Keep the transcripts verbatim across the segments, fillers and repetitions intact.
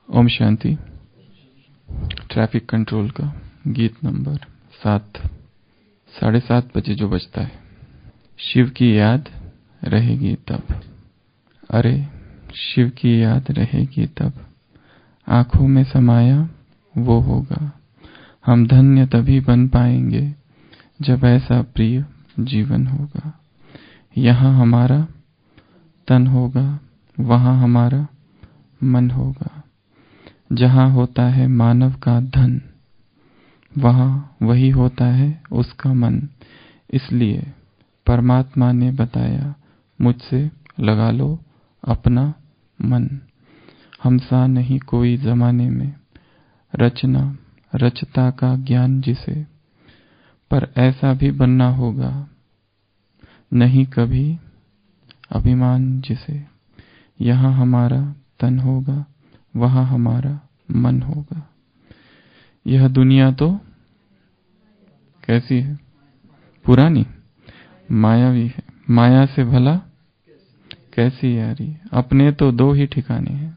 Om Shanti. Traffic control का गीत number सात। साढ़े सात बजे जो बजता है। शिव की याद रहेगी तब, अरे शिव की याद रहेगी तब, आंखों में समाया वो होगा। हम धन्य तभी बन पाएंगे जब ऐसा प्रिय जीवन होगा। यहाँ हमारा तन होगा, वहाँ हमारा मन होगा। जहाँ होता है मानव का धन, वहाँ वही होता है उसका मन। इसलिए परमात्मा ने बताया, मुझसे लगा लो अपना मन। हमसा नहीं कोई जमाने में, रचना रचता का ज्ञान जिसे, पर ऐसा भी बनना होगा नहीं कभी अभिमान जिसे। यहाँ हमारा तन होगा, वहाँ हमारा मन होगा। यह दुनिया तो कैसी है? पुरानी, मायावी है। माया से भला कैसी यारी? अपने तो दो ही ठिकाने हैं,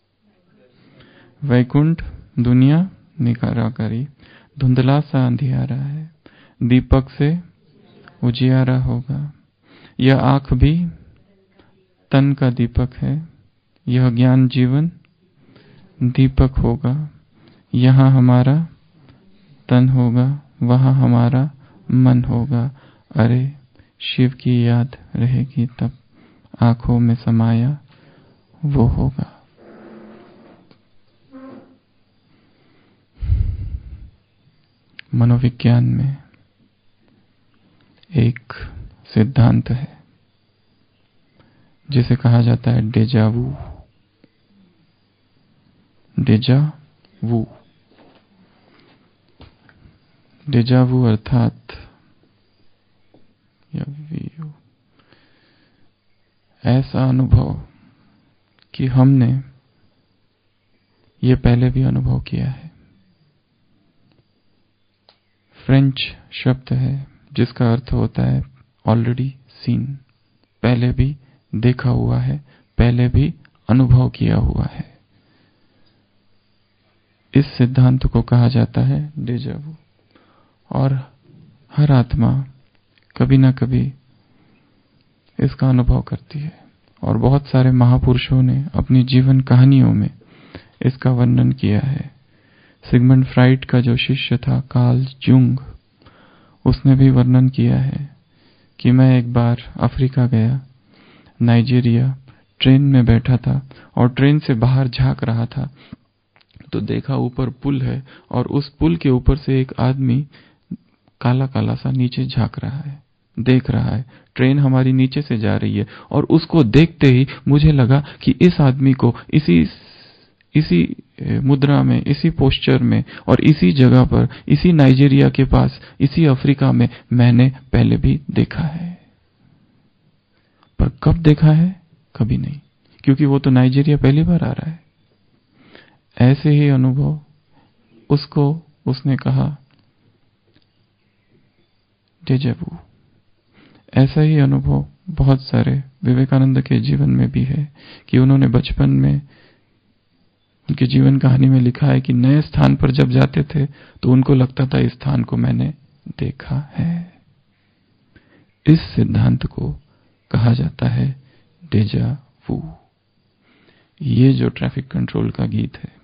वैकुंठ दुनिया निराकारी। धुंधला सा अंधियारा है, दीपक से उजियारा होगा। यह आँख भी तन का दीपक है, यह ज्ञान जीवन दीपक होगा। यहाँ हमारा तन होगा, वहाँ हमारा मन होगा। अरे शिव की याद रहेगी तब, आंखों में समाया वो होगा। मनोविज्ञान में एक सिद्धांत है जिसे कहा जाता है डेजा वू। डेजा वू डेजा वू अर्थात ऐसा अनुभव कि हमने ये पहले भी अनुभव किया है। फ्रेंच शब्द है जिसका अर्थ होता है ऑलरेडी सीन, पहले भी देखा हुआ है, पहले भी अनुभव किया हुआ है। इस सिद्धांत को कहा जाता है डेजा वू। और हर आत्मा कभी ना कभी इसका अनुभव करती है, और बहुत सारे महापुरुषों ने अपनी जीवन कहानियों में इसका वर्णन किया है। सिगमंड फ्राइड का जो शिष्य था कार्ल जुंग, उसने भी वर्णन किया है कि मैं एक बार अफ्रीका गया, नाइजीरिया, ट्रेन में बैठा था और ट्रेन से बाहर झांक रहा था तो देखा ऊपर पुल है और उस पुल के ऊपर से एक आदमी काला काला सा नीचे झांक रहा है, देख रहा है। ट्रेन हमारी नीचे से जा रही है और उसको देखते ही मुझे लगा कि इस आदमी को इसी इसी मुद्रा में, इसी पोस्चर में और इसी जगह पर, इसी नाइजीरिया के पास, इसी अफ्रीका में मैंने पहले भी देखा है। पर कब देखा है? कभी नहीं, क्योंकि वो तो नाइजीरिया पहली बार आ रहा है। ऐसे ही अनुभव उसको, उसने कहा डेजा वू। ऐसा ही अनुभव बहुत सारे विवेकानंद के जीवन में भी है कि उन्होंने बचपन में, उनकी जीवन कहानी में लिखा है कि नए स्थान पर जब जाते थे तो उनको लगता था इस स्थान को मैंने देखा है। इस सिद्धांत को कहा जाता है डेजा वू। ये जो ट्रैफिक कंट्रोल का गीत है,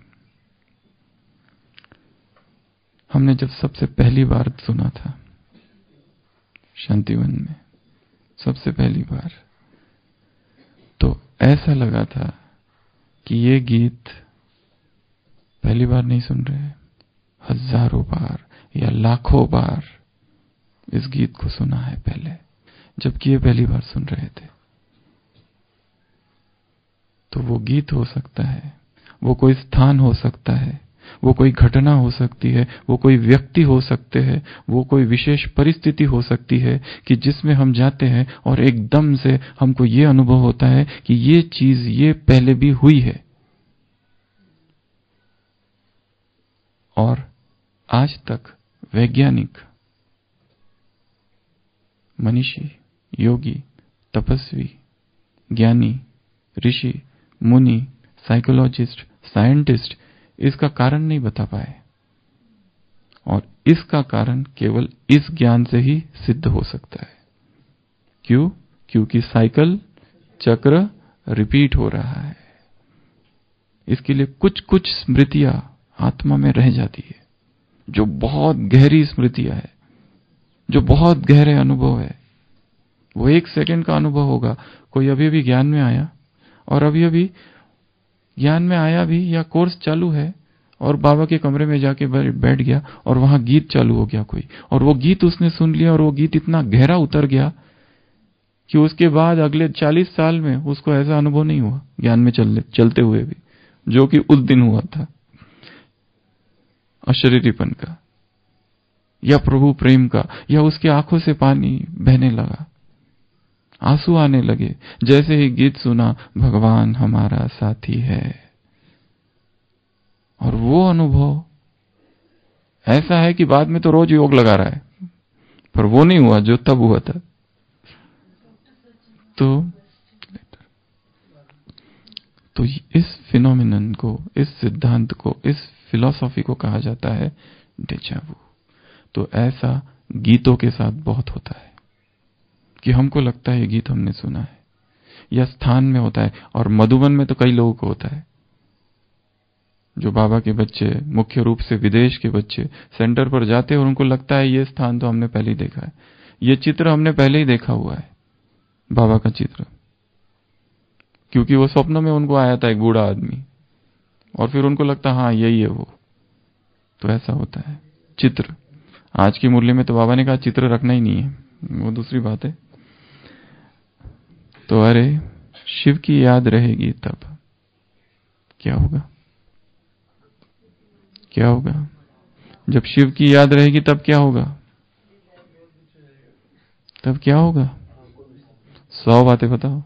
हमने जब सबसे पहली बार सुना था शांतिवन में, सबसे पहली बार, तो ऐसा लगा था कि ये गीत पहली बार नहीं सुन रहे, हजारों बार या लाखों बार इस गीत को सुना है पहले, जबकि ये पहली बार सुन रहे थे। तो वो गीत हो सकता है, वो कोई स्थान हो सकता है, वो कोई घटना हो सकती है, वो कोई व्यक्ति हो सकते हैं, वो कोई विशेष परिस्थिति हो सकती है कि जिसमें हम जाते हैं और एकदम से हमको ये अनुभव होता है कि ये चीज ये पहले भी हुई है। और आज तक वैज्ञानिक, मनीषी, योगी, तपस्वी, ज्ञानी, ऋषि, मुनि, साइकोलॉजिस्ट, साइंटिस्ट, इसका कारण नहीं बता पाए, और इसका कारण केवल इस ज्ञान से ही सिद्ध हो सकता है। क्यों? क्योंकि साइकिल, चक्र रिपीट हो रहा है। इसके लिए कुछ कुछ स्मृतियां आत्मा में रह जाती है, जो बहुत गहरी स्मृतियां है, जो बहुत गहरे अनुभव है। वो एक सेकंड का अनुभव होगा। कोई अभी अभी ज्ञान में आया, और अभी अभी ज्ञान में आया भी, या कोर्स चालू है, और बाबा के कमरे में जाके बैठ गया, और वहां गीत चालू हो गया कोई, और वो गीत उसने सुन लिया, और वो गीत इतना गहरा उतर गया कि उसके बाद अगले चालीस साल में उसको ऐसा अनुभव नहीं हुआ ज्ञान में चल, चलते हुए भी, जो कि उस दिन हुआ था, अशरीरीपन का, या प्रभु प्रेम का, या उसकी आंखों से पानी बहने लगा, आंसू आने लगे जैसे ही गीत सुना, भगवान हमारा साथी है। और वो अनुभव ऐसा है कि बाद में तो रोज योग लगा रहा है, पर वो नहीं हुआ जो तब हुआ था। तो तो इस फिनोमिनन को, इस सिद्धांत को, इस फिलॉसफी को कहा जाता है डेजा वू। तो ऐसा गीतों के साथ बहुत होता है कि हमको लगता है ये गीत हमने सुना है, या स्थान में होता है। और मधुबन में तो कई लोगों को होता है, जो बाबा के बच्चे, मुख्य रूप से विदेश के बच्चे सेंटर पर जाते हैं, और उनको लगता है ये स्थान तो हमने पहले ही देखा है, ये चित्र हमने पहले ही देखा हुआ है, बाबा का चित्र, क्योंकि वो स्वप्न में उनको आया था एक बूढ़ा आदमी, और फिर उनको लगता हाँ यही है वो। तो ऐसा होता है चित्र। आज की मुरली में तो बाबा ने कहा चित्र रखना ही नहीं है, वो दूसरी बात है। तो अरे शिव की याद रहेगी तब क्या होगा? क्या होगा जब शिव की याद रहेगी? तब क्या होगा? तब क्या होगा? सौ बातें बताओ।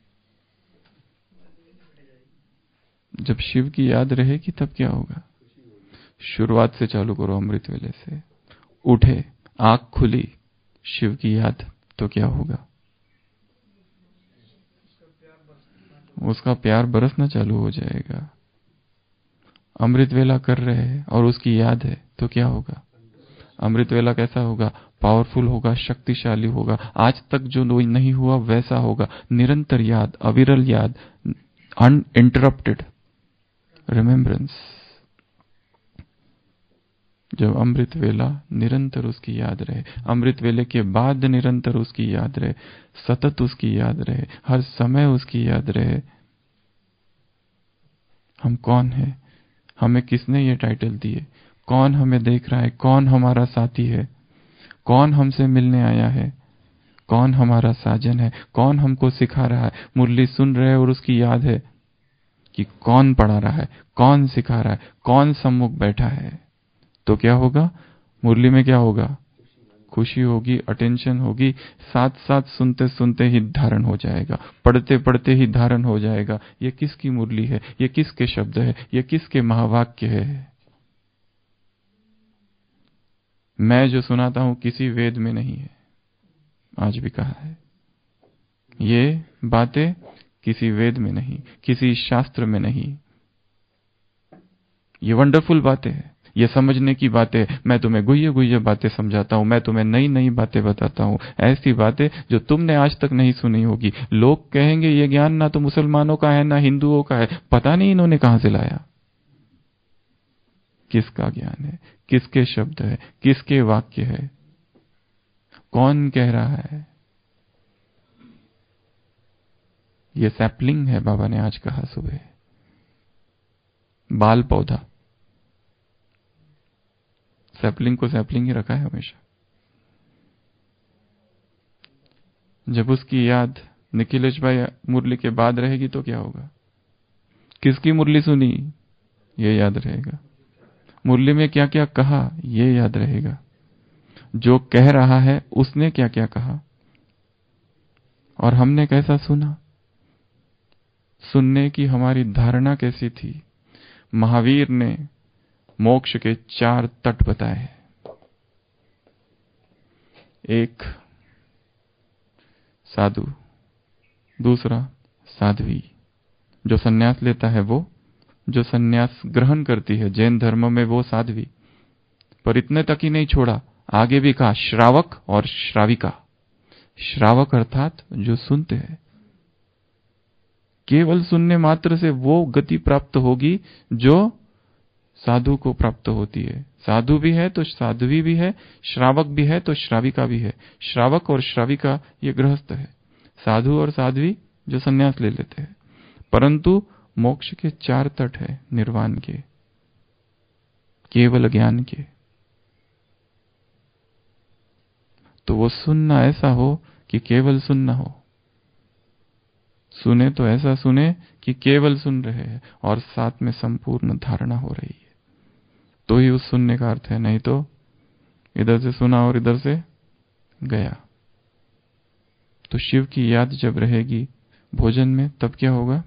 जब शिव की याद रहेगी तब क्या होगा? शुरुआत से चालू करो, अमृत वेले से। उठे, आंख खुली, शिव की याद, तो क्या होगा? उसका प्यार बरसना चालू हो जाएगा। अमृत वेला कर रहे हैं और उसकी याद है तो क्या होगा? अमृत वेला कैसा होगा? पावरफुल होगा, शक्तिशाली होगा, आज तक जो नहीं हुआ वैसा होगा। निरंतर याद, अविरल याद, अनइंटरप्टेड रिमेम्बरेंस। जब अमृत वेला निरंतर उसकी याद रहे, अमृत वेले के बाद निरंतर उसकी याद रहे, सतत उसकी याद रहे, हर समय उसकी याद रहे। हम कौन है? हमें किसने ये टाइटल दिए? कौन हमें देख रहा है? कौन हमारा साथी है? कौन हमसे मिलने आया है? कौन हमारा साजन है? कौन हमको सिखा रहा है? मुरली सुन रहे और उसकी याद है कि कौन पढ़ा रहा है, कौन सिखा रहा है, कौन सम्मुख बैठा है। तो क्या होगा? मुरली में क्या होगा? खुशी होगी, अटेंशन होगी, साथ साथ सुनते सुनते ही धारण हो जाएगा, पढ़ते पढ़ते ही धारण हो जाएगा। ये किसकी मुरली है? ये किसके शब्द है? ये किसके महावाक्य है? मैं जो सुनाता हूं किसी वेद में नहीं है, आज भी कहा है। ये बातें किसी वेद में नहीं, किसी शास्त्र में नहीं। ये वंडरफुल बातें हैं, ये समझने की बातें। मैं तुम्हें गुह्य गुह्य बातें समझाता हूं, मैं तुम्हें नई नई बातें बताता हूं, ऐसी बातें जो तुमने आज तक नहीं सुनी होगी। लोग कहेंगे ये ज्ञान ना तो मुसलमानों का है ना हिंदुओं का है, पता नहीं इन्होंने कहां से लाया। किसका ज्ञान है? किसके शब्द है? किसके वाक्य है? कौन कह रहा है? ये सैपलिंग है, बाबा ने आज कहा सुबह, बाल पौधा। सैपलिंग को सैपलिंग ही रखा है हमेशा। जब उसकी याद निखिलेश भाई मुरली के बाद रहेगी तो क्या होगा? किसकी मुरली सुनी ये याद रहेगा, मुरली में क्या क्या कहा ये याद रहेगा, जो कह रहा है उसने क्या क्या कहा और हमने कैसा सुना, सुनने की हमारी धारणा कैसी थी। महावीर ने मोक्ष के चार तट बताए। एक साधु, दूसरा साध्वी, जो सन्यास लेता है वो, जो सन्यास ग्रहण करती है जैन धर्म में वो साध्वी, पर इतने तक ही नहीं छोड़ा, आगे भी कहा श्रावक और श्राविका। श्रावक अर्थात जो सुनते हैं, केवल सुनने मात्र से वो गति प्राप्त होगी जो साधु को प्राप्त होती है। साधु भी है तो साध्वी भी है, श्रावक भी है तो श्राविका भी है। श्रावक और श्राविका ये गृहस्थ है, साधु और साध्वी जो सन्यास ले लेते हैं। परंतु मोक्ष के चार तट है, निर्वाण के, केवल ज्ञान के। तो वो सुनना ऐसा हो कि केवल सुनना हो, सुने तो ऐसा सुने कि केवल सुन रहे हैं और साथ में संपूर्ण धारणा हो रही है, तो ही उस सुनने का अर्थ है। नहीं तो इधर से सुना और इधर से गया। तो शिव की याद जब रहेगी भोजन में, तब क्या होगा?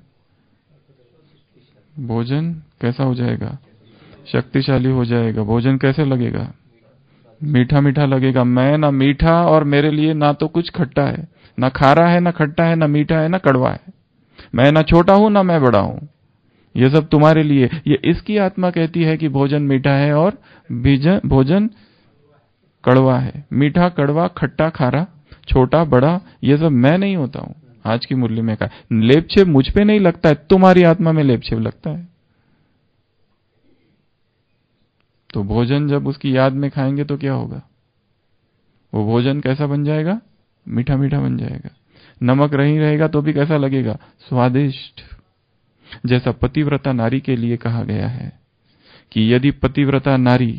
भोजन कैसा हो जाएगा? शक्तिशाली हो जाएगा। भोजन कैसे लगेगा? मीठा मीठा लगेगा। मैं ना मीठा और मेरे लिए ना तो कुछ खट्टा है, ना खारा है, ना खट्टा है, ना मीठा है, ना कड़वा है। मैं ना छोटा हूं ना मैं बड़ा हूं, ये सब तुम्हारे लिए। ये इसकी आत्मा कहती है कि भोजन मीठा है और भोजन कड़वा है। मीठा, कड़वा, खट्टा, खारा, छोटा, बड़ा, ये सब मैं नहीं होता हूं। आज की मुरली में कहा, लेपछेप मुझ पे नहीं लगता है, तुम्हारी आत्मा में लेपछेप लगता है। तो भोजन जब उसकी याद में खाएंगे तो क्या होगा? वो भोजन कैसा बन जाएगा? मीठा मीठा बन जाएगा। नमक नहीं रहेगा तो भी कैसा लगेगा? स्वादिष्ट। जैसा पतिव्रता नारी के लिए कहा गया है कि यदि पतिव्रता नारी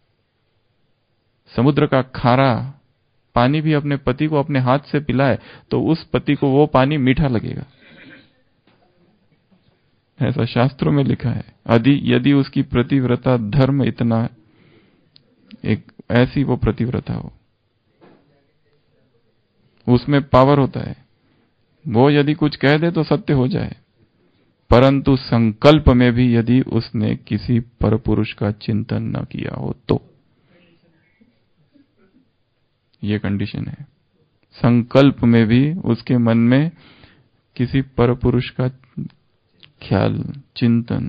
समुद्र का खारा पानी भी अपने पति को अपने हाथ से पिलाए तो उस पति को वो पानी मीठा लगेगा, ऐसा शास्त्रों में लिखा है। यदि यदि उसकी प्रतिव्रता धर्म इतना एक ऐसी वो प्रतिव्रता हो, उसमें पावर होता है, वो यदि कुछ कह दे तो सत्य हो जाए। परंतु संकल्प में भी यदि उसने किसी परपुरुष का चिंतन न किया हो तो ये कंडीशन है। संकल्प में भी उसके मन में किसी परपुरुष का ख्याल, चिंतन,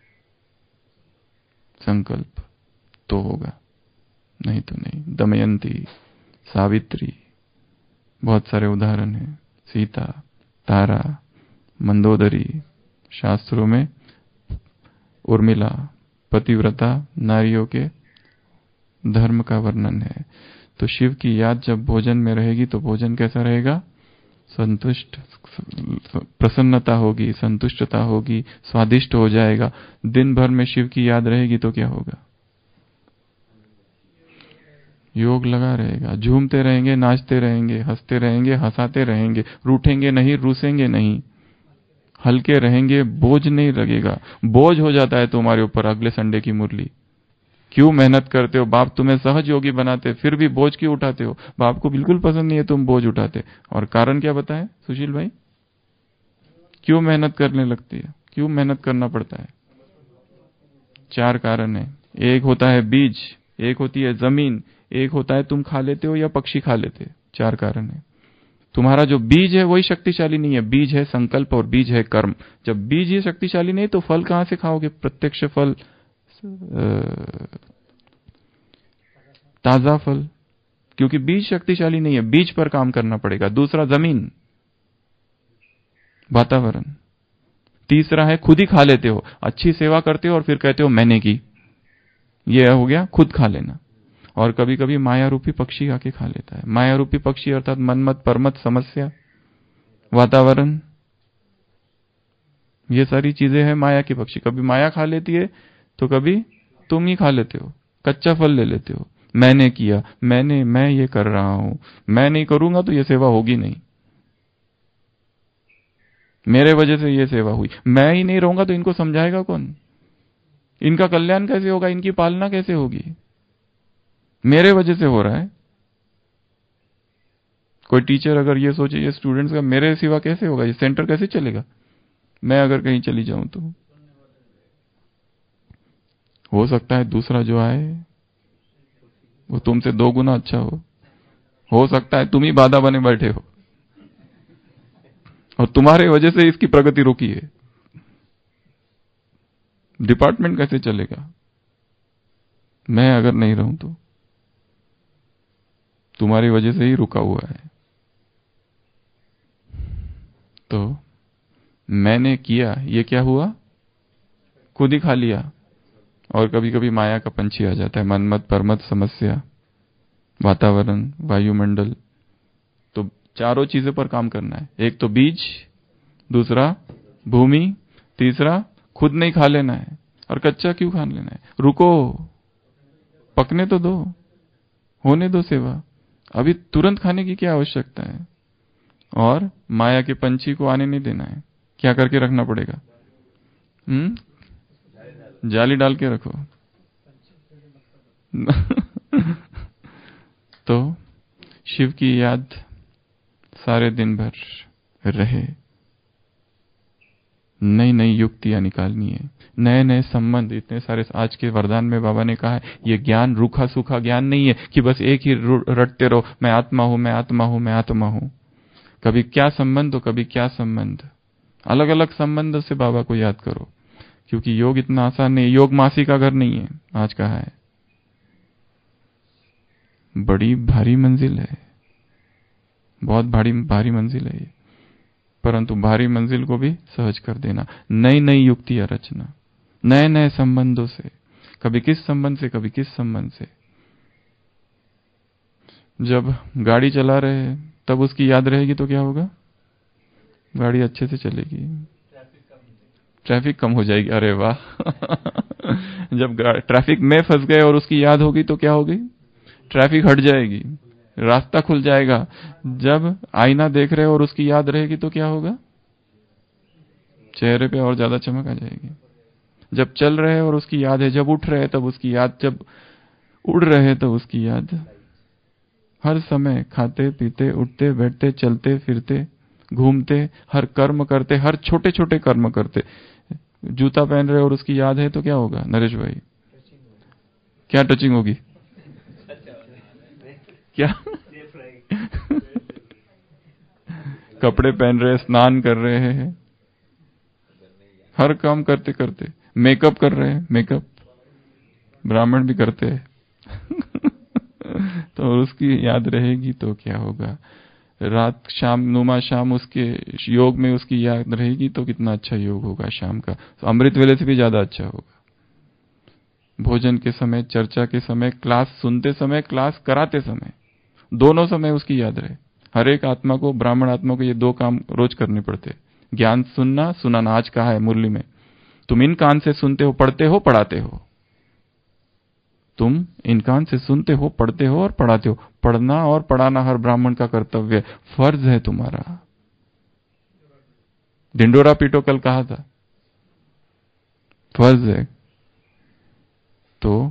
संकल्प तो होगा, नहीं तो नहीं। दमयंती, सावित्री, बहुत सारे उदाहरण हैं। सीता, तारा, मंदोदरी, शास्त्रों में उर्मिला, पतिव्रता नारियों के धर्म का वर्णन है। तो शिव की याद जब भोजन में रहेगी तो भोजन कैसा रहेगा? संतुष्ट, प्रसन्नता होगी, संतुष्टता होगी, स्वादिष्ट हो जाएगा। दिन भर में शिव की याद रहेगी तो क्या होगा? योग लगा रहेगा, झूमते रहेंगे, नाचते रहेंगे, हंसते रहेंगे, हंसाते रहेंगे, रूठेंगे नहीं, रूसेंगे नहीं, हल्के रहेंगे, बोझ नहीं लगेगा। बोझ हो जाता है तुम्हारे ऊपर अगले संडे की मुरली। क्यों मेहनत करते हो? बाप तुम्हें सहज योगी बनाते, फिर भी बोझ क्यों उठाते हो? बाप को बिल्कुल पसंद नहीं है तुम बोझ उठाते। और कारण क्या बताएं सुशील भाई? क्यों मेहनत करने लगती है? क्यों मेहनत करना पड़ता है? चार कारण है। एक होता है बीज, एक होती है जमीन, एक होता है तुम खा लेते हो या पक्षी खा लेते। चार कारण है। तुम्हारा जो बीज है वही शक्तिशाली नहीं है। बीज है संकल्प और बीज है कर्म। जब बीज ही शक्तिशाली नहीं तो फल कहां से खाओगे? प्रत्यक्ष फल, ताजा फल, क्योंकि बीज शक्तिशाली नहीं है। बीज पर काम करना पड़ेगा। दूसरा जमीन, वातावरण। तीसरा है खुद ही खा लेते हो, अच्छी सेवा करते हो और फिर कहते हो मैंने की। यह हो गया खुद खा लेना। और कभी कभी माया रूपी पक्षी आके खा लेता है। माया रूपी पक्षी अर्थात मनमत, परमत, समस्या, वातावरण, ये सारी चीजें हैं माया के पक्षी। कभी माया खा लेती है तो कभी तुम ही खा लेते हो, कच्चा फल ले लेते हो। मैंने किया, मैंने, मैं ये कर रहा हूं, मैं नहीं करूंगा तो ये सेवा होगी नहीं, मेरे वजह से ये सेवा हुई। मैं ही नहीं रहूंगा तो इनको समझाएगा कौन? इनका कल्याण कैसे होगा? इनकी पालना कैसे होगी? मेरे वजह से हो रहा है। कोई टीचर अगर ये सोचे ये स्टूडेंट्स का मेरे सिवा कैसे होगा, ये सेंटर कैसे चलेगा, मैं अगर कहीं चली जाऊं तो हो सकता है दूसरा जो आए वो तुमसे दो गुना अच्छा हो हो सकता है तुम ही बाधा बने बैठे हो और तुम्हारे वजह से इसकी प्रगति रुकी है। डिपार्टमेंट कैसे चलेगा? मैं अगर नहीं रहूं तो तुम्हारी वजह से ही रुका हुआ है। तो मैंने किया, ये क्या हुआ? खुद ही खा लिया। और कभी कभी माया का पंछी आ जाता है, मनमत परमत समस्या, वातावरण, वायुमंडल। तो चारों चीजों पर काम करना है। एक तो बीज, दूसरा भूमि, तीसरा खुद नहीं खा लेना है। और कच्चा क्यों खा लेना है? रुको, पकने तो दो, होने दो सेवा। अभी तुरंत खाने की क्या आवश्यकता है? और माया के पंछी को आने नहीं देना है। क्या करके रखना पड़ेगा? हम्म जाली डाल के रखो। तो शिव की याद सारे दिन भर रहे। नई नई युक्तियां निकालनी है, नए नए संबंध। इतने सारे आज के वरदान में बाबा ने कहा है, ये ज्ञान रूखा सूखा ज्ञान नहीं है कि बस एक ही रटते रहो, मैं आत्मा हूं, मैं आत्मा हूं, मैं आत्मा हूं। कभी क्या संबंध तो कभी क्या संबंध, अलग अलग संबंध से बाबा को याद करो। क्योंकि योग इतना आसान नहीं, योग मासी का घर नहीं है। आज कहा है, बड़ी भारी मंजिल है, बहुत भारी भारी मंजिल है ये। परंतु भारी मंजिल को भी सहज कर देना, नई नई युक्तियां रचना, नए नए संबंधों से। कभी किस संबंध से, कभी किस संबंध से। जब गाड़ी चला रहे हैं तब उसकी याद रहेगी तो क्या होगा? गाड़ी अच्छे से चलेगी, ट्रैफिक कम हो जाएगी। अरे वाह! जब ट्रैफिक में फंस गए और उसकी याद होगी तो क्या होगी? ट्रैफिक हट जाएगी, रास्ता खुल जाएगा। जब आईना देख रहे हो और उसकी याद रहेगी तो क्या होगा? चेहरे पे और ज्यादा चमक आ जाएगी। जब चल रहे हैं और उसकी याद है, जब उठ रहे हैं तब उसकी याद, जब उड़ रहे हैं तब उसकी याद। हर समय खाते पीते उठते बैठते चलते फिरते घूमते, हर कर्म करते, हर छोटे छोटे कर्म करते। जूता पहन रहे और उसकी याद है तो क्या होगा नरेश भाई? क्या टचिंग होगी? क्या? कपड़े पहन रहे, स्नान कर रहे हैं, हर काम करते करते, मेकअप कर रहे हैं, मेकअप ब्राह्मण भी करते हैं। तो उसकी याद रहेगी तो क्या होगा? रात शाम नुमा शाम उसके योग में उसकी याद रहेगी तो कितना अच्छा योग होगा शाम का। तो अमृत वेले से भी ज्यादा अच्छा होगा। भोजन के समय, चर्चा के समय, क्लास सुनते समय, क्लास कराते समय, दोनों समय उसकी याद रहे। हर एक आत्मा को, ब्राह्मण आत्मा को ये दो काम रोज करने पड़ते। ज्ञान सुनना, सुनाना। आज कहा है मुरली में, तुम इन कान से सुनते हो, पढ़ते हो, पढ़ाते हो। तुम इन कान से सुनते हो, पढ़ते हो और पढ़ाते हो। पढ़ना और पढ़ाना हर ब्राह्मण का कर्तव्य, फर्ज है तुम्हारा। ढिंडोरा पीटो कल कहा था, फर्ज है। तो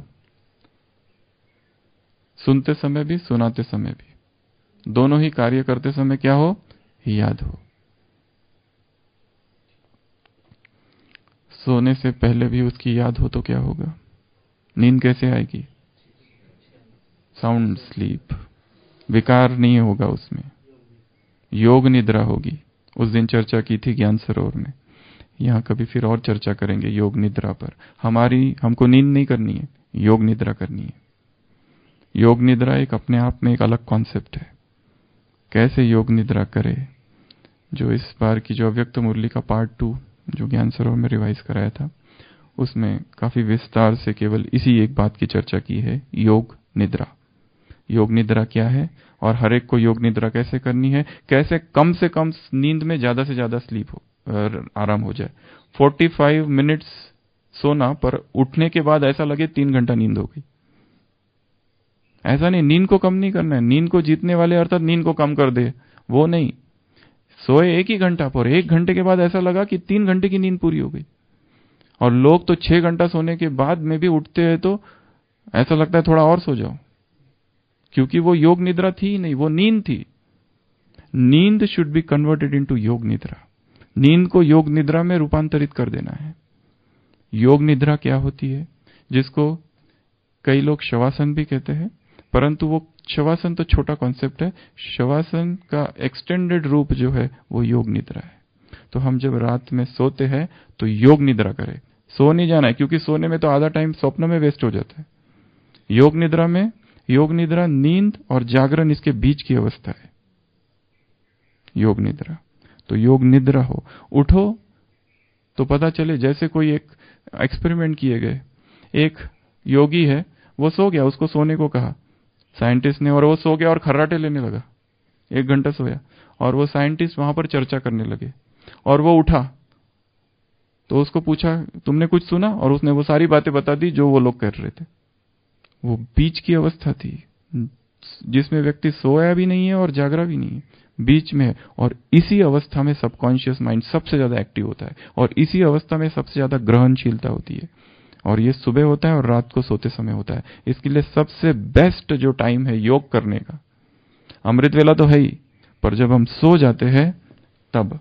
सुनते समय भी, सुनाते समय भी, दोनों ही कार्य करते समय क्या हो? याद हो। सोने से पहले भी उसकी याद हो तो क्या होगा? नींद कैसे आएगी? साउंड स्लीप, विकार नहीं होगा उसमें, योग निद्रा होगी। उस दिन चर्चा की थी ज्ञान सरोवर में, यहां कभी फिर और चर्चा करेंगे योग निद्रा पर। हमारी हमको नींद नहीं करनी है, योग निद्रा करनी है। योग निद्रा एक अपने आप में एक अलग कॉन्सेप्ट है। कैसे योग निद्रा करे, जो इस बार की जो अव्यक्त मुरली का पार्ट टू जो ज्ञान सरोवर में रिवाइज कराया था, उसमें काफी विस्तार से केवल इसी एक बात की चर्चा की है, योग निद्रा। योग निद्रा क्या है और हर एक को योग निद्रा कैसे करनी है, कैसे कम से कम नींद में ज्यादा से ज्यादा स्लीप हो, आराम हो जाए। पैंतालीस मिनट्स सोना, पर उठने के बाद ऐसा लगे तीन घंटा नींद हो गई। ऐसा नहीं, नींद को कम नहीं करना है। नींद को जीतने वाले अर्थात नींद को कम कर दे, वो नहीं। सोए एक ही घंटा पर, एक घंटे के बाद ऐसा लगा कि तीन घंटे की नींद पूरी हो गई। और लोग तो छह घंटा सोने के बाद में भी उठते हैं तो ऐसा लगता है थोड़ा और सो जाओ, क्योंकि वो योग निद्रा थी ही नहीं, वो नींद थी। नींद शुड बी कन्वर्टेड इनटू योग निद्रा। नींद को योग निद्रा में रूपांतरित कर देना है। योग निद्रा क्या होती है, जिसको कई लोग शवासन भी कहते हैं, परंतु वो शवासन तो छोटा कॉन्सेप्ट है। शवासन का एक्सटेंडेड रूप जो है वो योग निद्रा है। तो हम जब रात में सोते हैं तो योग निद्रा करें, सो नहीं जाना है, क्योंकि सोने में तो आधा टाइम स्वप्न में वेस्ट हो जाता है। योग निद्रा में, योग निद्रा नींद और जागरण इसके बीच की अवस्था है योग निद्रा। तो योग निद्रा हो, उठो तो पता चले, जैसे कोई एक एक्सपेरिमेंट किए गए, एक योगी है, वो सो गया, उसको सोने को कहा साइंटिस्ट ने, और वो सो गया और खर्राटे लेने लगा, एक घंटा सोया, और वो साइंटिस्ट वहां पर चर्चा करने लगे, और वो उठा तो उसको पूछा तुमने कुछ सुना, और उसने वो सारी बातें बता दी जो वो लोग कर रहे थे। वो बीच की अवस्था थी जिसमें व्यक्ति सोया भी नहीं है और जागरा भी नहीं है, बीच में। और इसी अवस्था में सबकॉन्शियस माइंड सबसे ज्यादा एक्टिव होता है, और इसी अवस्था में सबसे ज्यादा ग्रहणशीलता होती है, और ये सुबह होता है और रात को सोते समय होता है। इसके लिए सबसे बेस्ट जो टाइम है योग करने का, अमृत वेला तो है ही, पर जब हम सो जाते हैं तब,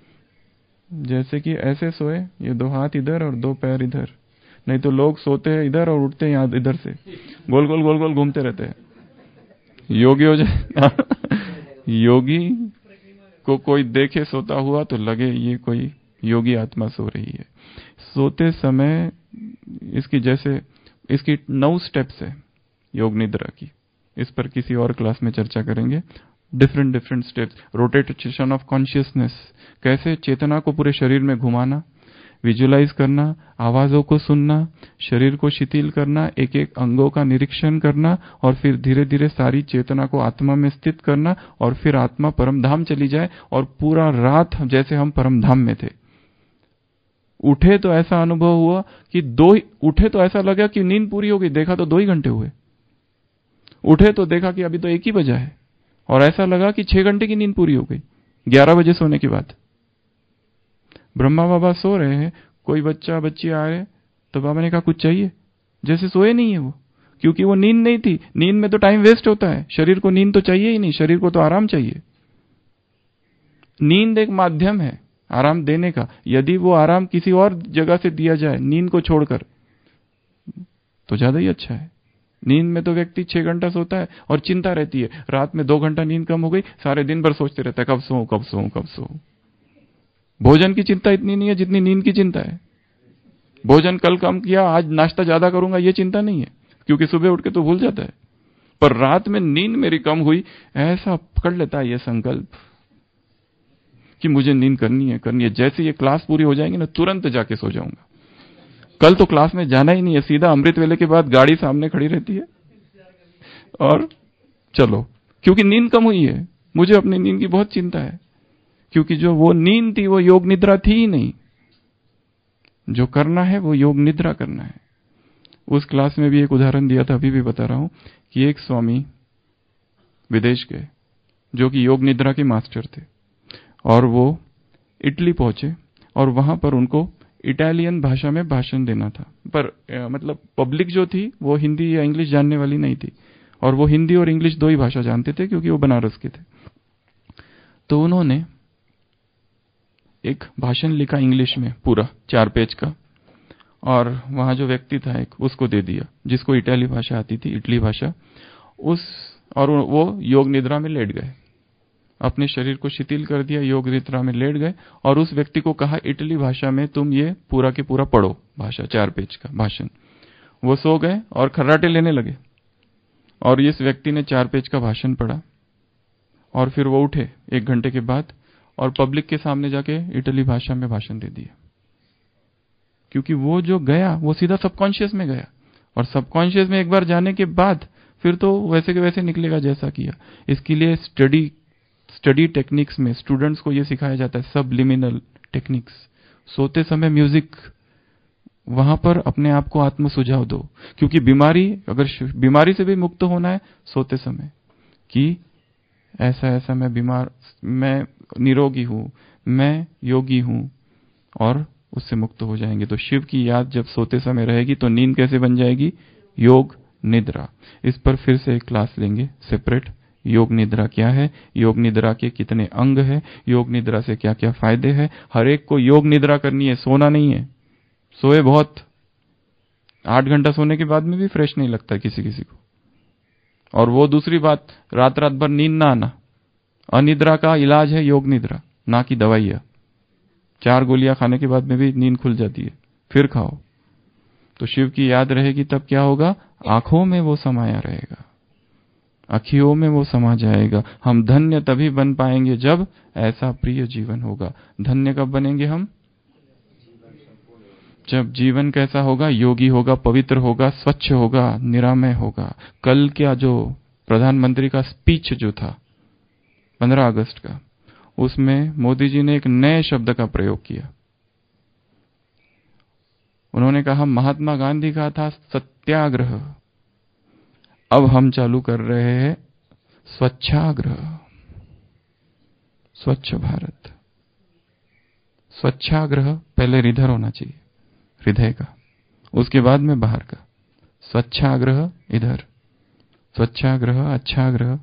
जैसे कि ऐसे सोए, ये दो हाथ इधर और दो पैर इधर, नहीं तो लोग सोते हैं इधर और उठते हैं यहाँ इधर से, गोल गोल गोल गोल घूमते रहते हैं। योगी हो जाए योगी को कोई देखे सोता हुआ तो लगे ये कोई योगी आत्मा सो रही है। सोते समय इसकी, जैसे इसकी नौ स्टेप्स है योग निद्रा की, इस पर किसी और क्लास में चर्चा करेंगे। Different different steps, rotation of consciousness, कैसे चेतना को पूरे शरीर में घुमाना, विजुलाइज करना, आवाजों को सुनना, शरीर को शिथिल करना, एक एक अंगों का निरीक्षण करना, और फिर धीरे धीरे सारी चेतना को आत्मा में स्थित करना, और फिर आत्मा परमधाम चली जाए, और पूरा रात जैसे हम परमधाम में थे। उठे तो ऐसा अनुभव हुआ कि दो ही उठे तो ऐसा लगा कि नींद पूरी हो गई, देखा तो दो ही घंटे हुए। उठे तो देखा कि अभी तो एक ही बजा है, और ऐसा लगा कि छह घंटे की नींद पूरी हो गई ग्यारह बजे सोने के बाद। ब्रह्मा बाबा सो रहे हैं, कोई बच्चा बच्ची आ रहे, तो बाबा ने कहा कुछ चाहिए, जैसे सोए नहीं है वो, क्योंकि वो नींद नहीं थी। नींद में तो टाइम वेस्ट होता है, शरीर को नींद तो चाहिए ही नहीं, शरीर को तो आराम चाहिए। नींद एक माध्यम है आराम देने का, यदि वो आराम किसी और जगह से दिया जाए नींद को छोड़कर तो ज्यादा ही अच्छा है। नींद में तो व्यक्ति छह घंटा सोता है और चिंता रहती है, रात में दो घंटा नींद कम हो गई, सारे दिन भर सोचते रहता है कब सोऊं कब सोऊं कब सोऊं। भोजन की चिंता इतनी नहीं है जितनी नींद की चिंता है। भोजन कल कम किया, आज नाश्ता ज्यादा करूंगा, ये चिंता नहीं है, क्योंकि सुबह उठ के तो भूल जाता है। पर रात में नींद मेरी कम हुई, ऐसा पकड़ लेता है ये संकल्प कि मुझे नींद करनी है करनी है। जैसे ये क्लास पूरी हो जाएंगी ना, तुरंत जाके सो जाऊंगा। कल तो क्लास में जाना ही नहीं है, सीधा अमृत वेले के बाद गाड़ी सामने खड़ी रहती है और चलो, क्योंकि नींद कम हुई है। मुझे अपनी नींद की बहुत चिंता है, क्योंकि जो वो नींद थी वो योग निद्रा थी ही नहीं। जो करना है वो योग निद्रा करना है। उस क्लास में भी एक उदाहरण दिया था, अभी भी बता रहा हूं, कि एक स्वामी विदेश गए जो कि योग निद्रा के मास्टर थे, और वो इटली पहुंचे, और वहां पर उनको इटालियन भाषा में भाषण देना था। पर आ, मतलब पब्लिक जो थी वो हिंदी या इंग्लिश जानने वाली नहीं थी, और वो हिंदी और इंग्लिश दो ही भाषा जानते थे क्योंकि वो बनारस के थे। तो उन्होंने एक भाषण लिखा इंग्लिश में पूरा चार पेज का, और वहां जो व्यक्ति था एक, उसको दे दिया जिसको इटाली भाषा आती थी, इटली भाषा, उस और वो योग निद्रा में लेट गए, अपने शरीर को शिथिल कर दिया, योग निद्रा में लेट गए, और उस व्यक्ति को कहा इटली भाषा में तुम ये पूरा के पूरा पढ़ो भाषा, चार पेज का भाषण। वो सो गए और खर्राटे लेने लगे, और इस व्यक्ति ने चार पेज का भाषण पढ़ा, और फिर वो उठे एक घंटे के बाद और पब्लिक के सामने जाके इटली भाषा में भाषण दे दिया। क्योंकि वो जो गया वो सीधा सबकॉन्शियस में गया, और सबकॉन्शियस में एक बार जाने के बाद फिर तो वैसे के वैसे निकलेगा जैसा किया। इसके लिए स्टडी स्टडी टेक्निक्स में स्टूडेंट्स को यह सिखाया जाता है, सबलिमिनल टेक्निक्स। सोते समय म्यूजिक, वहां पर अपने आप को आत्म सुझाव दो, क्योंकि बीमारी, अगर बीमारी से भी मुक्त होना है सोते समय, कि ऐसा ऐसा मैं बीमार, मैं निरोगी हूं, मैं योगी हूं, और उससे मुक्त हो जाएंगे। तो शिव की याद जब सोते समय रहेगी तो नींद कैसे बन जाएगी? योग निद्रा। इस पर फिर से एक क्लास लेंगे सेपरेट। योग निद्रा क्या है, योग निद्रा के कितने अंग है, योग निद्रा से क्या क्या फायदे हैं। हर एक को योग निद्रा करनी है, सोना नहीं है। सोए बहुत, आठ घंटा सोने के बाद में भी फ्रेश नहीं लगता किसी किसी को। और वो दूसरी बात, रात रात भर नींद ना आना। अनिद्रा का इलाज है योग निद्रा, ना कि दवाइयां। चार गोलियां खाने के बाद में भी नींद खुल जाती है, फिर खाओ। तो शिव की याद रहेगी तब क्या होगा? आंखों में वो समाया रहेगा, अखियों में वो समा जाएगा। हम धन्य तभी बन पाएंगे जब ऐसा प्रिय जीवन होगा। धन्य कब बनेंगे हम? जब जीवन कैसा होगा? योगी होगा, पवित्र होगा, स्वच्छ होगा, निरामय होगा। कल क्या जो प्रधानमंत्री का स्पीच जो था पंद्रह अगस्त का, उसमें मोदी जी ने एक नए शब्द का प्रयोग किया। उन्होंने कहा महात्मा गांधी का था सत्याग्रह, अब हम चालू कर रहे हैं स्वच्छाग्रह। स्वच्छ भारत, स्वच्छाग्रह पहले हृदय होना चाहिए, हृदय का, उसके बाद में बाहर का। स्वच्छाग्रह इधर, स्वच्छाग्रह, अच्छाग्रह,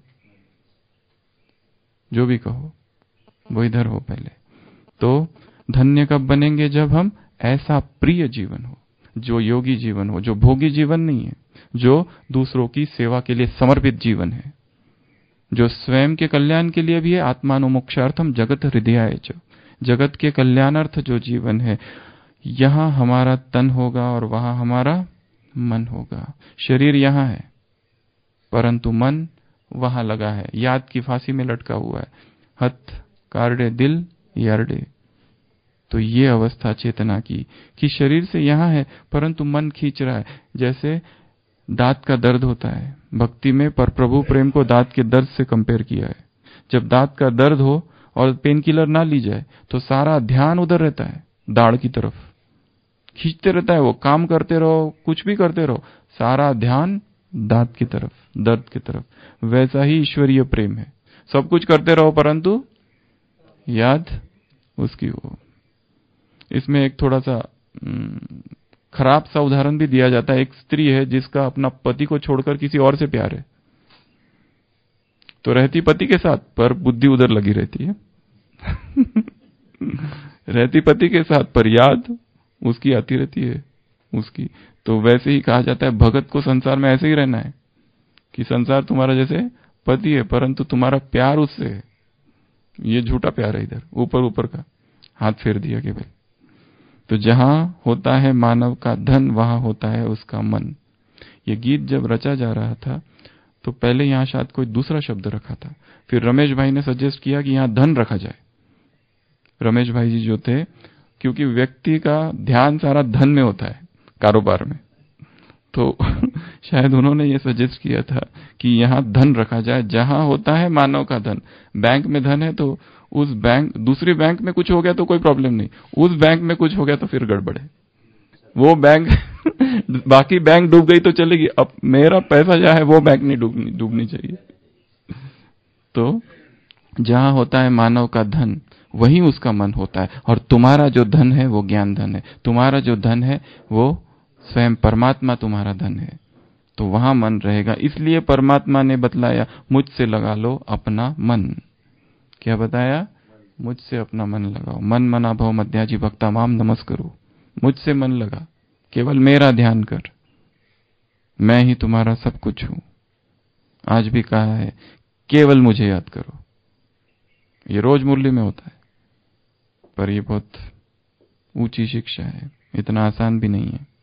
जो भी कहो वो इधर हो पहले। तो धन्य कब बनेंगे? जब हम ऐसा प्रिय जीवन हो, जो योगी जीवन हो, जो भोगी जीवन नहीं है, जो दूसरों की सेवा के लिए समर्पित जीवन है, जो स्वयं के कल्याण के लिए भी है। आत्मानुमोक्षार्थम जगत हृदयाय च, जगत के कल्याणार्थ जो जीवन है। यहां हमारा तन होगा और वहां हमारा मन होगा। शरीर यहां है परंतु मन वहां लगा है, याद की फांसी में लटका हुआ है। हथ कारडे दिल यारडे। तो ये अवस्था चेतना की कि शरीर से यहां है परंतु मन खींच रहा है। जैसे दांत का दर्द होता है भक्ति में, पर प्रभु प्रेम को दांत के दर्द से कंपेयर किया है। जब दांत का दर्द हो और पेन किलर ना ली जाए तो सारा ध्यान उधर रहता है, दाढ़ की तरफ खींचते रहता है। वो काम करते रहो, कुछ भी करते रहो, सारा ध्यान दांत की तरफ, दर्द की तरफ। वैसा ही ईश्वरीय प्रेम है, सब कुछ करते रहो परंतु याद उसकी हो। इसमें एक थोड़ा सा खराब सा उदाहरण भी दिया जाता है। एक स्त्री है जिसका अपना पति को छोड़कर किसी और से प्यार है, तो रहती पति के साथ पर बुद्धि उधर लगी रहती है रहती पति के साथ पर याद उसकी आती रहती है उसकी। तो वैसे ही कहा जाता है भगत को संसार में ऐसे ही रहना है कि संसार तुम्हारा जैसे पति है परंतु तुम्हारा प्यार उससे है। ये झूठा प्यार है, इधर ऊपर ऊपर का हाथ फेर दिया केवल। तो जहां होता है मानव का धन वहां होता है उसका मन। ये गीत जब रचा जा रहा था तो पहले यहां शायद कोई दूसरा शब्द रखा था, फिर रमेश भाई ने सजेस्ट किया कि यहां धन रखा जाए। रमेश भाई जी जो थे, क्योंकि व्यक्ति का ध्यान सारा धन में होता है, कारोबार में, तो शायद उन्होंने ये सजेस्ट किया था कि यहां धन रखा जाए। जहां होता है मानव का धन, बैंक में धन है तो उस बैंक, दूसरी बैंक में कुछ हो गया तो कोई प्रॉब्लम नहीं, उस बैंक में कुछ हो गया तो फिर गड़बड़ है। वो बैंक बाकी बैंक डूब गई तो चलेगी, अब मेरा पैसा जो है वो बैंक नहीं डूबनी डूबनी चाहिए। तो जहां होता है मानव का धन वही उसका मन होता है। और तुम्हारा जो धन है वो ज्ञान धन है, तुम्हारा जो धन है वो स्वयं परमात्मा तुम्हारा धन है, तो वहां मन रहेगा। इसलिए परमात्मा ने बतलाया मुझसे लगा लो अपना मन। क्या बताया? मुझसे अपना मन लगाओ। मन मना भव मध्याजी भक्ता माम नमस्करो। मुझसे मन लगा, केवल मेरा ध्यान कर, मैं ही तुम्हारा सब कुछ हूं। आज भी कहा है केवल मुझे याद करो। ये रोज मुरली में होता है पर ये बहुत ऊंची शिक्षा है, इतना आसान भी नहीं है।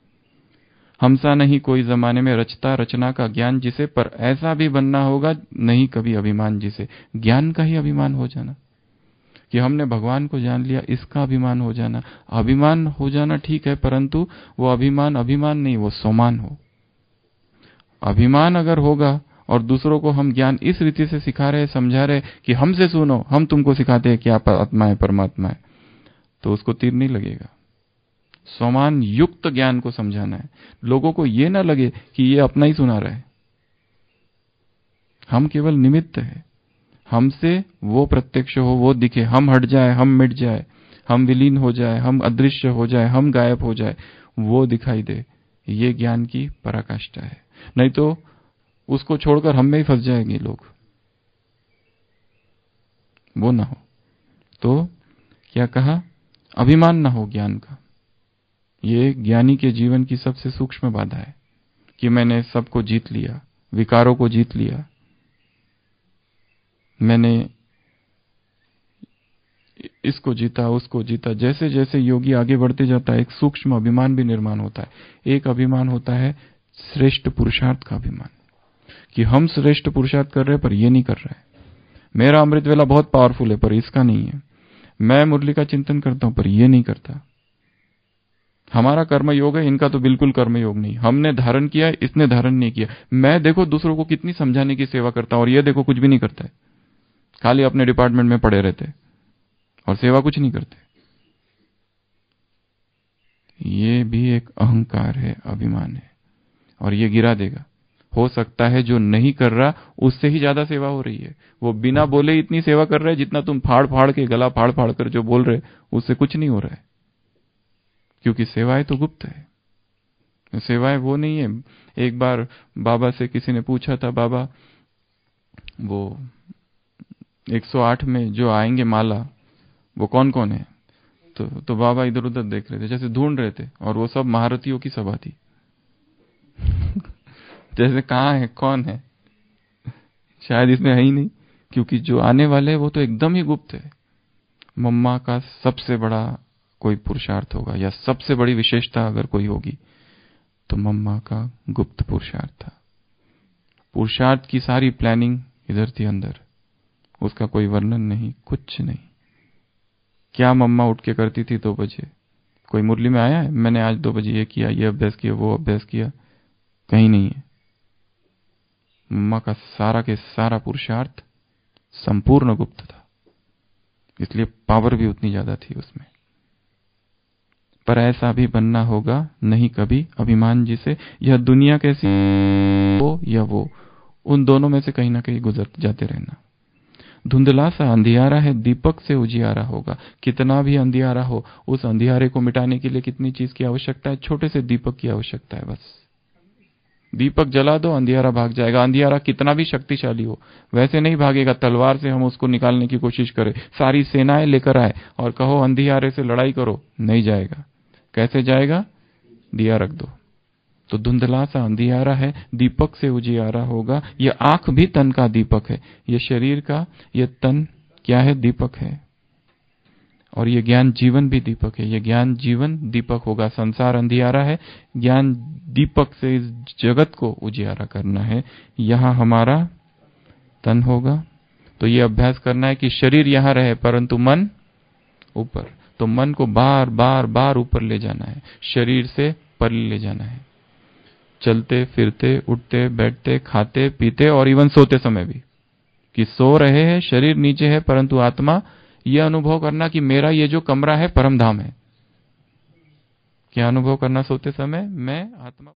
हमसा नहीं कोई जमाने में रचता रचना का ज्ञान जिसे, पर ऐसा भी बनना होगा नहीं कभी अभिमान जिसे। ज्ञान का ही अभिमान हो जाना कि हमने भगवान को जान लिया, इसका अभिमान हो जाना। अभिमान हो जाना ठीक है परंतु वो अभिमान अभिमान नहीं, वो सोमान हो। अभिमान अगर होगा और दूसरों को हम ज्ञान इस रीति से सिखा रहे, समझा रहे कि हमसे सुनो, हम तुमको सिखाते हैं क्या आत्मा है परमात्मा है, तो उसको तीर नहीं लगेगा। समान युक्त ज्ञान को समझाना है, लोगों को ये ना लगे कि ये अपना ही सुना रहा है, हम केवल निमित्त है। हमसे वो प्रत्यक्ष हो, वो दिखे, हम हट जाए, हम मिट जाए, हम विलीन हो जाए, हम अदृश्य हो जाए, हम गायब हो जाए, वो दिखाई दे, ये ज्ञान की पराकाष्ठा है। नहीं तो उसको छोड़कर हम में ही फंस जाएंगे लोग, वो ना हो। तो क्या कहा? अभिमान ना हो ज्ञान का। ये ज्ञानी के जीवन की सबसे सूक्ष्म बाधा है कि मैंने सबको जीत लिया, विकारों को जीत लिया, मैंने इसको जीता, उसको जीता। जैसे जैसे योगी आगे बढ़ते जाता है, एक सूक्ष्म अभिमान भी निर्माण होता है। एक अभिमान होता है श्रेष्ठ पुरुषार्थ का अभिमान, कि हम श्रेष्ठ पुरुषार्थ कर रहे हैं पर ये नहीं कर रहा है। मेरा अमृत वेला बहुत पावरफुल है पर इसका नहीं है। मैं मुरली का चिंतन करता हूं पर ये नहीं करता। हमारा कर्म योग है, इनका तो बिल्कुल कर्म योग नहीं। हमने धारण किया, इसने धारण नहीं किया। मैं देखो दूसरों को कितनी समझाने की सेवा करता हूं और ये देखो कुछ भी नहीं करता है, खाली अपने डिपार्टमेंट में पड़े रहते और सेवा कुछ नहीं करते। ये भी एक अहंकार है, अभिमान है, और ये गिरा देगा। हो सकता है जो नहीं कर रहा उससे ही ज्यादा सेवा हो रही है। वो बिना बोले इतनी सेवा कर रहा है जितना तुम फाड़ फाड़ के, गला फाड़ फाड़ कर जो बोल रहे उससे कुछ नहीं हो रहा है, क्योंकि सेवाएं तो गुप्त है। सेवाएं वो नहीं है। एक बार बाबा से किसी ने पूछा था, बाबा वो एक सौ आठ में जो आएंगे माला वो कौन कौन है? तो तो बाबा इधर उधर देख रहे थे, जैसे ढूंढ रहे थे, और वो सब महारथियों की सभा थी। जैसे कहाँ है, कौन है, शायद इसमें है ही नहीं, क्योंकि जो आने वाले हैं वो तो एकदम ही गुप्त है। मम्मा का सबसे बड़ा कोई पुरुषार्थ होगा या सबसे बड़ी विशेषता अगर कोई होगी तो मम्मा का गुप्त पुरुषार्थ था। पुरुषार्थ की सारी प्लानिंग इधर थी अंदर, उसका कोई वर्णन नहीं, कुछ नहीं। क्या मम्मा उठ के करती थी दो बजे? कोई मुरली में आया है मैंने आज दो बजे ये किया, ये अभ्यास किया, वो अभ्यास किया? कहीं नहीं है। मम्मा का सारा के सारा पुरुषार्थ संपूर्ण गुप्त था, इसलिए पावर भी उतनी ज्यादा थी उसमें। पर ऐसा भी बनना होगा नहीं कभी अभिमान जिसे, यह दुनिया कैसी हो या वो, उन दोनों में से कहीं ना कहीं गुजर जाते रहना। धुंधला सा अंधियारा है, दीपक से उजियारा होगा। कितना भी अंधियारा हो, उस अंधियारे को मिटाने के लिए कितनी चीज की आवश्यकता है? छोटे से दीपक की आवश्यकता है बस। दीपक जला दो, अंधियारा भाग जाएगा। अंधियारा कितना भी शक्तिशाली हो वैसे नहीं भागेगा। तलवार से हम उसको निकालने की कोशिश करें, सारी सेनाएं लेकर आए और कहो अंधियारे से लड़ाई करो, नहीं जाएगा। कैसे जाएगा? दिया रख दो। तो धुंधला सा अंधियारा है, दीपक से उजियारा होगा। ये आंख भी तन का दीपक है, ये शरीर का, ये तन क्या है? दीपक है। और ये ज्ञान जीवन भी दीपक है, ये ज्ञान जीवन दीपक होगा। संसार अंधियारा है, ज्ञान दीपक से इस जगत को उजियारा करना है। यहां हमारा तन होगा। तो ये अभ्यास करना है कि शरीर यहां रहे परंतु मन ऊपर। तो मन को बार बार बार ऊपर ले जाना है, शरीर से पर ले जाना है। चलते फिरते, उठते बैठते, खाते पीते और इवन सोते समय भी, कि सो रहे हैं, शरीर नीचे है परंतु आत्मा, यह अनुभव करना कि मेरा ये जो कमरा है परम धाम है। क्या अनुभव करना सोते समय? मैं आत्मा